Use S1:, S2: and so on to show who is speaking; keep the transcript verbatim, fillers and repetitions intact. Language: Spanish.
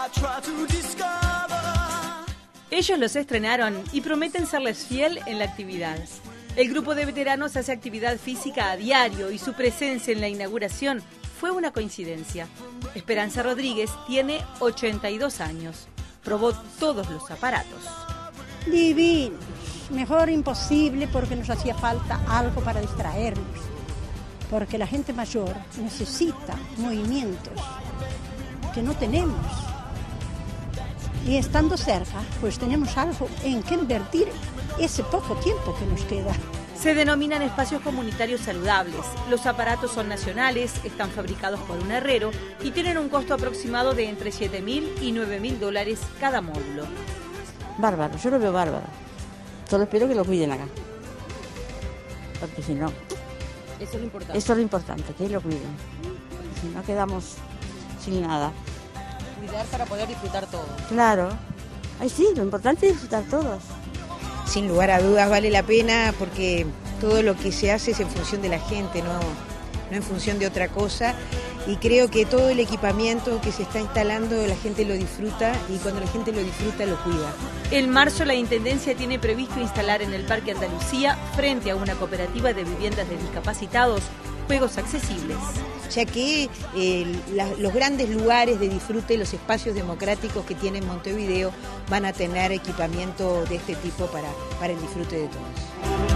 S1: Ellos los estrenaron y prometen serles fiel en la actividad. El grupo de veteranos hace actividad física a diario y su presencia en la inauguración fue una coincidencia. Esperanza Rodríguez tiene ochenta y dos años. Probó todos los aparatos.
S2: Divino, mejor imposible porque nos hacía falta algo para distraernos. Porque la gente mayor necesita movimientos que no tenemos. Y estando cerca, pues tenemos algo en que invertir ese poco tiempo que nos queda.
S1: Se denominan espacios comunitarios saludables. Los aparatos son nacionales, están fabricados por un herrero y tienen un costo aproximado de entre siete mil y nueve mil dólares cada módulo.
S3: Bárbaro, yo lo veo bárbaro. Solo espero que lo cuiden acá. Porque si no...
S1: Eso es lo importante.
S3: Eso es lo importante, que lo cuiden. Porque si no quedamos sin nada.
S1: Cuidar para poder disfrutar todo.
S3: Claro. Ay, sí, lo importante es disfrutar todos.
S4: Sin lugar a dudas vale la pena porque todo lo que se hace es en función de la gente, no, no en función de otra cosa. Y creo que todo el equipamiento que se está instalando la gente lo disfruta y cuando la gente lo disfruta lo cuida.
S1: En marzo la Intendencia tiene previsto instalar en el Parque Andalucía, frente a una cooperativa de viviendas de discapacitados, juegos accesibles.
S4: Ya que eh, la, los grandes lugares de disfrute, los espacios democráticos que tiene Montevideo van a tener equipamiento de este tipo para, para el disfrute de todos.